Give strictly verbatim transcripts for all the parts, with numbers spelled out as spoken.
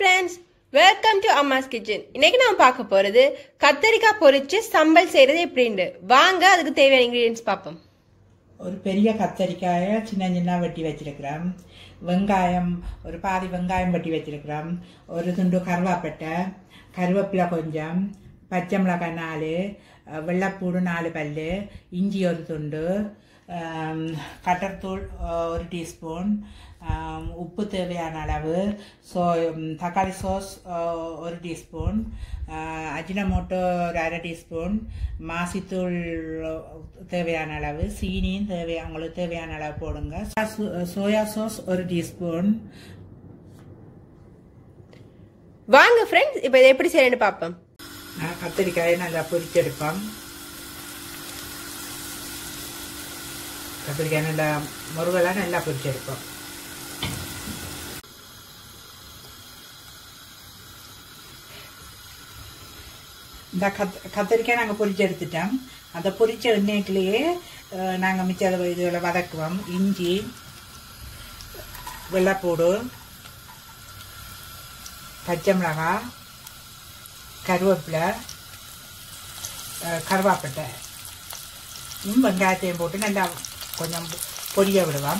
friends, welcome to Amma's Kitchen. இன்னைக்கு நாம பார்க்க போறது கத்தரிக்காய் பொரிச்சு சம்பல் செய்யறது எப்படின்னு. வாங்க அதுக்கு தேவையான ingredients பாப்போம். ஒரு பெரிய கத்தரிக்காயை சின்ன சின்ன வெட்டி வச்சிருக்கிறோம். வெங்காயம் ஒரு பாதி வெங்காயம் வெட்டி வச்சிருக்கிறோம். ஒரு துண்டு கருவேப்பிலை, கருவேப்பிலை கொஞ்சம், பச்சை மிளகாய் நாலு, வெள்ளைப்பூடு நாலு பல்லு, இஞ்சி ஒரு துண்டு, கட்டர்தூள் ஒரு டீஸ்பூன், உப்பு தேவையான அளவு, சோ தக்காளி சாஸ் ஒரு டீஸ்பூன், அஜினமோட்டோ ஒரு அரை டீஸ்பூன், மாசித்தூள் தேவையான அளவு, சீனியும் தேவை உங்களுக்கு தேவையான அளவு போடுங்க. சோயா சாஸ் ஒரு டீஸ்பூன். வாங்க ஃப்ரெண்ட்ஸ், இப்போ இதை எப்படி செய்யணும்னு பார்ப்போம். நான் கத்திரிக்காயை நல்லா பொரிச்செடுப்போம். கத்திரிக்காய் நல்லா முருகெல்லாம் நல்லா பொரிச்செடுப்போம். இந்த கத் கத்திரிக்காய் நாங்கள் பொரிச்சு எடுத்துட்டோம். அந்த பொரிச்ச எண்ணெய்க்குள்ளேயே நாங்கள் மிச்ச இதுகளை வதக்குவோம். இஞ்சி, வெள்ளைப்பூடு, பச்சை மிளகாய், கருவேப்பிலை, கருவாப்பட்டை, வெங்காயத்தையும் போட்டு நல்லா கொஞ்சம் பொரிய விடுவோம்.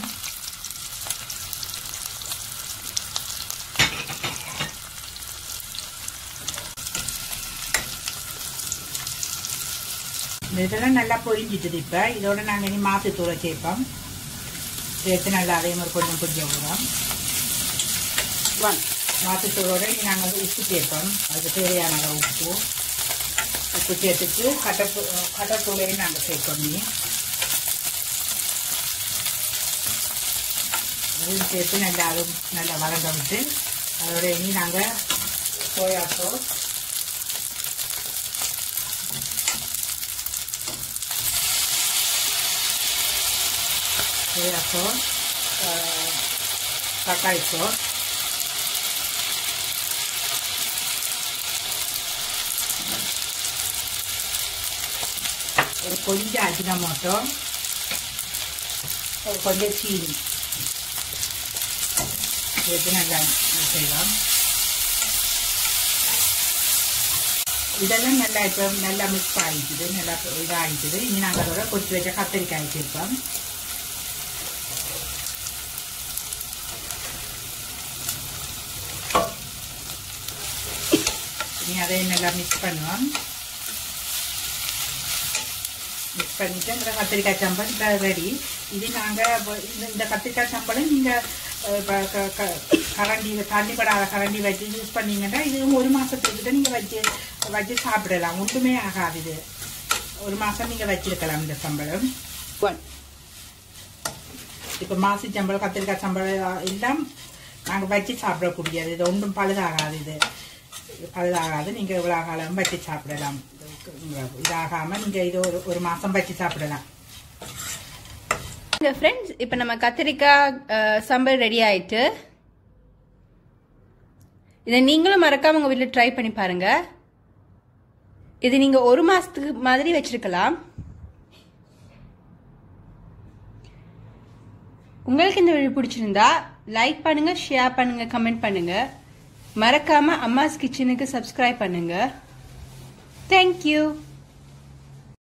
இதெல்லாம் நல்லா பொரிஞ்சிட்டு இப்போ இதோட நாங்கள் இனி மாசித்தூளை சேர்ப்போம். சேர்த்து நல்லா அதே மாதிரி கொஞ்சம் பொரிய விடுவோம். ஒன் மாசித்தூளோட இனி நாங்கள் உப்பு சேர்ப்போம். அதுக்கு தேவையான அளவு உப்பு உப்பு சேர்த்துட்டு கட்டப்பு கட்டத்தூளையும் நாங்கள் சேர்ப்போம். நீ அதையும் சேர்த்து நல்லா அது நல்லா வளர்ந்த விட்டு அதோட இனி நாங்கள் சோயா சாஸ், சோயா சாஸ், தக்காளி சாஸ், ஒரு கொஞ்சம் அஜினமோட்டோ, ஒரு கொஞ்சம் சீனி சேர்த்து நல்லா செய்வோம். இதெல்லாம் நல்லா இப்போ நல்லா மிக்ஸ் ஆகிக்குது, நல்லா இதாகிக்குது. இனி நாங்கள் அதோட பொரிச்சு வச்ச கத்திரிக்காய் சேர்ப்போம். இனி அதை நல்லா மிக்ஸ் பண்ணுவோம். மிக்ஸ் பண்ணிவிட்டு இந்த கத்திரிக்காய் சம்பல் இப்போ ரெடி. இது நாங்கள் இந்த கத்திரிக்காய் சம்பளம் நீங்கள் கரண்டி தண்ணிப்படாத கரண்டி வச்சு யூஸ் பண்ணிங்கன்னா இது ஒரு மாதத்துக்கிட்ட நீங்கள் வச்சு வச்சு சாப்பிடலாம். ஒன்றுமே ஆகாது. இது ஒரு மாதம் நீங்கள் வச்சிருக்கலாம். இந்த சம்பளம் இப்போ மாசி சம்பளம், கத்திரிக்காய் சம்பளம் எல்லாம் நாங்கள் வச்சு சாப்பிடக்கூடியது. இது ஒன்றும் பழுதாகாது. இது பழுதாகாது. நீங்கள் இவ்வளோ காலம் வச்சு சாப்பிடலாம். இதாகாமல் நீங்கள் இது ஒரு ஒரு மாதம் வச்சு சாப்பிடலாம். ஃப்ரெண்ட்ஸ், இப்போ நம்ம கத்திரிக்காய் சம்பல் ரெடி ஆயிட்டு. இதை நீங்களும் மறக்காம உங்க வீட்டில் ட்ரை பண்ணி பாருங்க. இது நீங்க ஒரு மாசத்துக்கு மாதிரி வச்சிருக்கலாம். உங்களுக்கு இந்த வீடியோ பிடிச்சிருந்தா லைக் பண்ணுங்க, ஷேர் பண்ணுங்க, கமெண்ட் பண்ணுங்க. மறக்காம அம்மாஸ் கிச்சனுக்கு சப்ஸ்கிரைப் பண்ணுங்க. தேங்க்யூ.